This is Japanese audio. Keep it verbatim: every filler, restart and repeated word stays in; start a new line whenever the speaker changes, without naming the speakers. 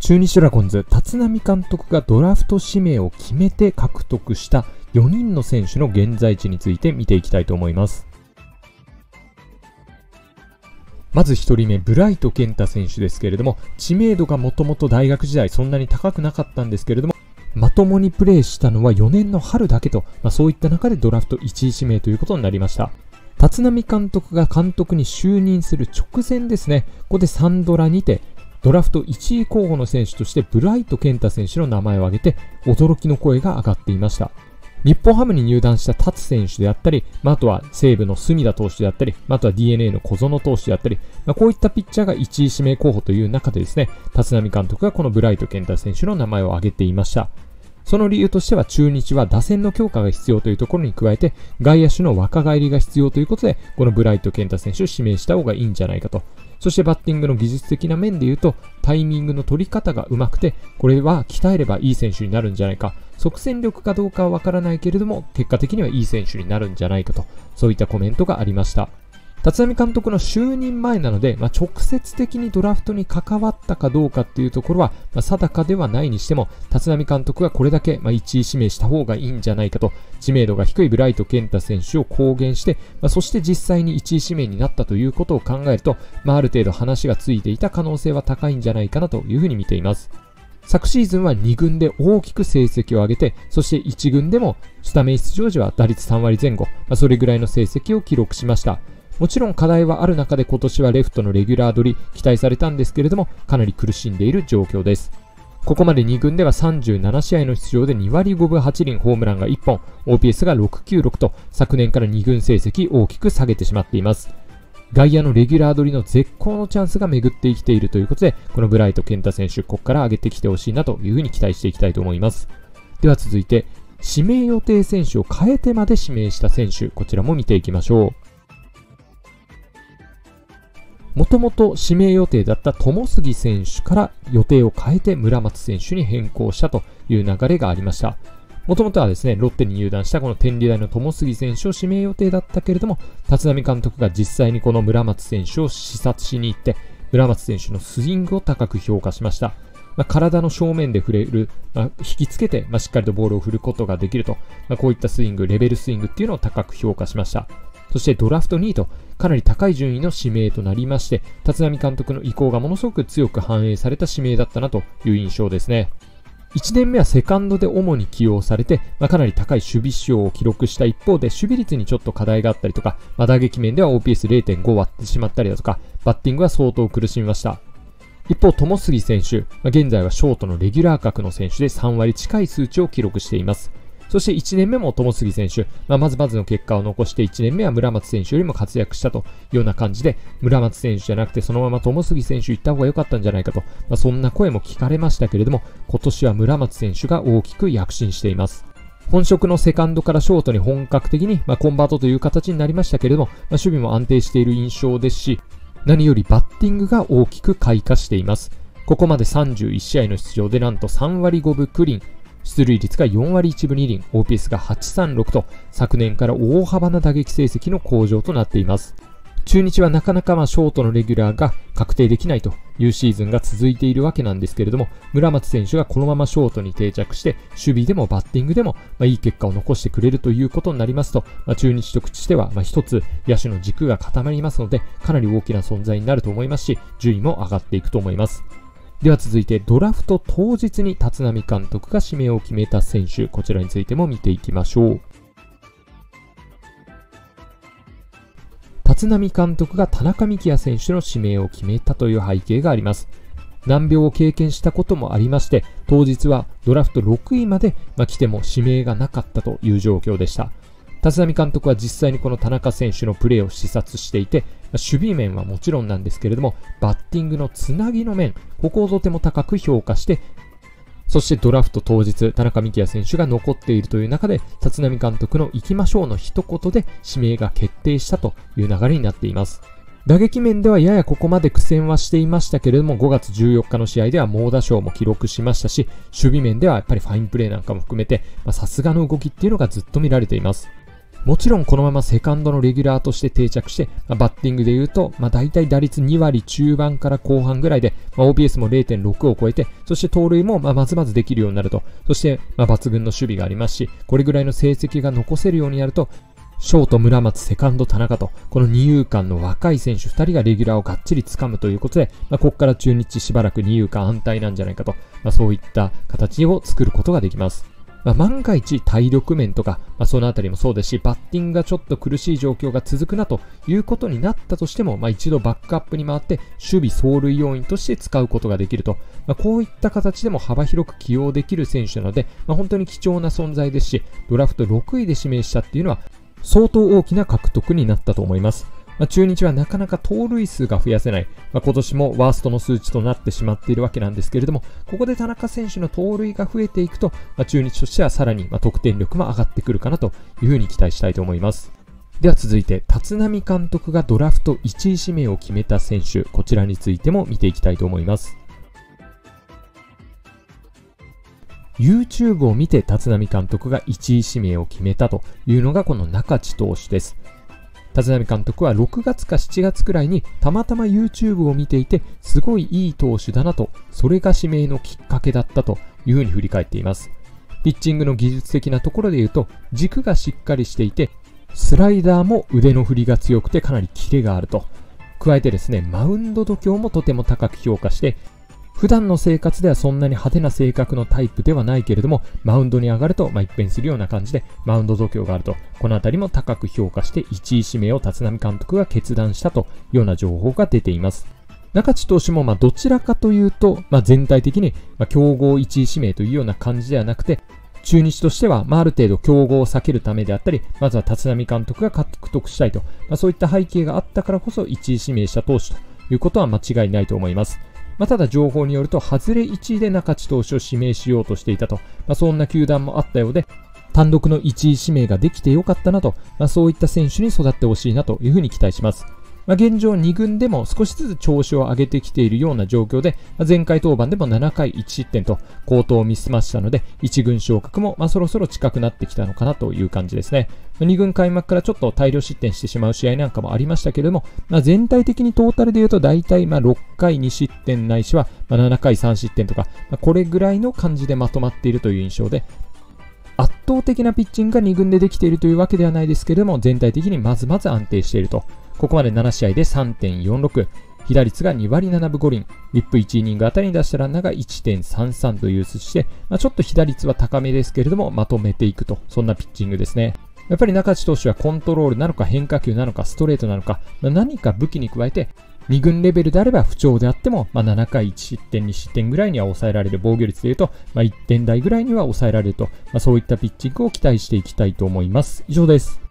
中日ドラゴンズ、立浪監督がドラフト指名を決めて獲得したよにんの選手の現在地について見ていきたいと思います。まずひとりめ、ブライト健太選手ですけれども、知名度がもともと大学時代そんなに高くなかったんですけれども、まともにプレーしたのはよねんの春だけと、まあ、そういった中でドラフトいちい指名ということになりました。立浪監督が監督に就任する直前ですね、ここでサンドラにて、ドラフトいちい候補の選手としてブライト健太選手の名前を挙げて驚きの声が上がっていました。日本ハムに入団した達選手であったり、まあ、あとは西武の隅田投手であったり、まあ、あとは ディーエヌエー の小園投手であったり、まあ、こういったピッチャーがいちい指名候補という中でですね、立浪監督がこのブライト健太選手の名前を挙げていました。その理由としては中日は打線の強化が必要というところに加えて外野手の若返りが必要ということでこのブライト健太選手を指名した方がいいんじゃないかと。そしてバッティングの技術的な面で言うとタイミングの取り方が上手くてこれは鍛えればいい選手になるんじゃないか、即戦力かどうかはわからないけれども結果的にはいい選手になるんじゃないかと、そういったコメントがありました。立浪監督の就任前なので、まあ、直接的にドラフトに関わったかどうかっていうところは、まあ、定かではないにしても、立浪監督がこれだけ、まあ、いちい指名した方がいいんじゃないかと、知名度が低いブライト健太選手を公言して、まあ、そして実際にいちい指名になったということを考えると、まあ、ある程度話がついていた可能性は高いんじゃないかなというふうに見ています。昨シーズンはに軍で大きく成績を上げて、そしていち軍でもスタメン出場時は打率さん割前後、まあ、それぐらいの成績を記録しました。もちろん課題はある中で今年はレフトのレギュラー取り期待されたんですけれどもかなり苦しんでいる状況です。ここまでに軍ではさんじゅうなな試合の出場でに割ごぶはち厘、ホームランがいっぽん、オーピーエス がろくきゅうろくと昨年からに軍成績大きく下げてしまっています。外野のレギュラー取りの絶好のチャンスが巡ってきているということでこのブライト健太選手ここから上げてきてほしいなというふうに期待していきたいと思います。では続いて指名予定選手を変えてまで指名した選手、こちらも見ていきましょう。もともと指名予定だった友杉選手から予定を変えて村松選手に変更したという流れがありました。もともとはですね、ロッテに入団したこの天理大の友杉選手を指名予定だったけれども、立浪監督が実際にこの村松選手を視察しに行って、村松選手のスイングを高く評価しました。まあ、体の正面で触れる、まあ、引きつけて、まあ、しっかりとボールを振ることができると、まあ、こういったスイング、レベルスイングっていうのを高く評価しました。そしてドラフトにいとかなり高い順位の指名となりまして、立浪監督の意向がものすごく強く反映された指名だったなという印象ですね。いちねんめはセカンドで主に起用されて、まあ、かなり高い守備指標を記録した一方で守備率にちょっと課題があったりとか、まあ、打撃面では オーピーエスれいてんご 割ってしまったりだとか、バッティングは相当苦しみました。一方、友杉選手、まあ、現在はショートのレギュラー格の選手でさん割近い数値を記録しています。そしていちねんめも友杉選手、まあ、まずまずの結果を残していちねんめは村松選手よりも活躍したというような感じで、村松選手じゃなくてそのまま友杉選手行った方が良かったんじゃないかと、まあ、そんな声も聞かれましたけれども、今年は村松選手が大きく躍進しています。本職のセカンドからショートに本格的に、まあ、コンバートという形になりましたけれども、まあ、守備も安定している印象ですし、何よりバッティングが大きく開花しています。ここまでさんじゅういち試合の出場でなんとさん割ごぶクリーン、出塁率がよん割いちぶに厘、オーピーエス がはちさんろくと昨年から大幅な打撃成績の向上となっています。中日はなかなかまあショートのレギュラーが確定できないというシーズンが続いているわけなんですけれども、村松選手がこのままショートに定着して守備でもバッティングでもまあいい結果を残してくれるということになりますと、まあ、中日としてはまあ一つ野手の軸が固まりますのでかなり大きな存在になると思いますし、順位も上がっていくと思います。では続いてドラフト当日に立浪監督が指名を決めた選手、こちらについても見ていきましょう。立浪監督が田中幹也選手の指名を決めたという背景があります。難病を経験したこともありまして、当日はドラフトろくいまで、まあ、来ても指名がなかったという状況でした。立浪監督は実際にこの田中選手のプレーを視察していて、守備面はもちろんなんですけれども、バッティングのつなぎの面、ここをとても高く評価して、そしてドラフト当日、田中幹也選手が残っているという中で、立浪監督の行きましょうの一言で指名が決定したという流れになっています。打撃面ではややここまで苦戦はしていましたけれども、ごがつじゅうよっかの試合では猛打賞も記録しましたし、守備面ではやっぱりファインプレーなんかも含めて、さすがの動きっていうのがずっと見られています。 もちろんこのままセカンドのレギュラーとして定着して、まあ、バッティングで言うと、まあ、大体打率にわり中盤から後半ぐらいで、まあ、オーピーエス も れいてんろく を超えて、そして盗塁もまあまずまずできるようになると、そしてまあ抜群の守備がありますし、これぐらいの成績が残せるようになると、ショート村松、セカンド田中と、この二遊間の若い選手ふたりがレギュラーをがっちり掴むということで、まあ、ここから中日しばらく二遊間安泰なんじゃないかと、まあ、そういった形を作ることができます。まあ、万が一体力面とか、まあ、そのあたりもそうですし、バッティングがちょっと苦しい状況が続くなということになったとしても、まあ、一度バックアップに回って守備走塁要員として使うことができると、まあ、こういった形でも幅広く起用できる選手なので、まあ、本当に貴重な存在ですし、ドラフトろくいで指名したっていうのは相当大きな獲得になったと思います。まあ、中日はなかなか盗塁数が増やせない、まあ、今年もワーストの数値となってしまっているわけなんですけれども、ここで田中選手の盗塁が増えていくと、まあ、中日としてはさらにまあ得点力も上がってくるかなというふうに期待したいと思います。では続いて、立浪監督がドラフトいちい指名を決めた選手、こちらについても見ていきたいと思います。YouTube を見て立浪監督がいちい指名を決めたというのがこの中地投手です。立浪監督はろくがつかしちがつくらいにたまたま YouTube を見ていて、すごいいい投手だなと、それが指名のきっかけだったというふうに振り返っています。ピッチングの技術的なところで言うと、軸がしっかりしていて、スライダーも腕の振りが強くてかなりキレがあると。加えてですね、マウンド度胸もとても高く評価して、普段の生活ではそんなに派手な性格のタイプではないけれども、マウンドに上がると、まあ、一変するような感じで、マウンド度胸があると、このあたりも高く評価していちい指名を立浪監督が決断したというような情報が出ています。中地投手もまあどちらかというと、まあ、全体的にまあ競合いちい指名というような感じではなくて、中日としては、まあ、ある程度競合を避けるためであったり、まずは立浪監督が獲得したいと、まあ、そういった背景があったからこそいちい指名した投手ということは間違いないと思います。まあ、ただ情報によると、外れいちいで中地投手を指名しようとしていたと、まあ、そんな球団もあったようで、単独のいちい指名ができてよかったなと、まあ、そういった選手に育ってほしいなというふうに期待します。まあ、現状に軍でも少しずつ調子を上げてきているような状況で、まあ、前回登板でもななかいいち失点と好投を見せましたので、いち軍昇格もまあそろそろ近くなってきたのかなという感じですね。に軍開幕からちょっと大量失点してしまう試合なんかもありましたけれども、まあ、全体的にトータルで言うと大体まあろっかいに失点ないしはまあななかいさん失点とか、まあ、これぐらいの感じでまとまっているという印象で、圧倒的なピッチングがに軍でできているというわけではないですけれども、全体的にまずまず安定していると。ここまでなな試合で さんてんよんろく、被打率がにわりななぶごりん、ウィップいちイニングあたりに出したランナーが いってんさんさん という数値で、まあ、ちょっと被打率は高めですけれども、まとめていくと、そんなピッチングですね。やっぱり中地投手はコントロールなのか変化球なのかストレートなのか、まあ、何か武器に加えて、に軍レベルであれば不調であっても、まあ、ななかいいち失点に失点ぐらいには抑えられる、防御率でいうと、まあ、いってん台ぐらいには抑えられると、まあ、そういったピッチングを期待していきたいと思います。以上です。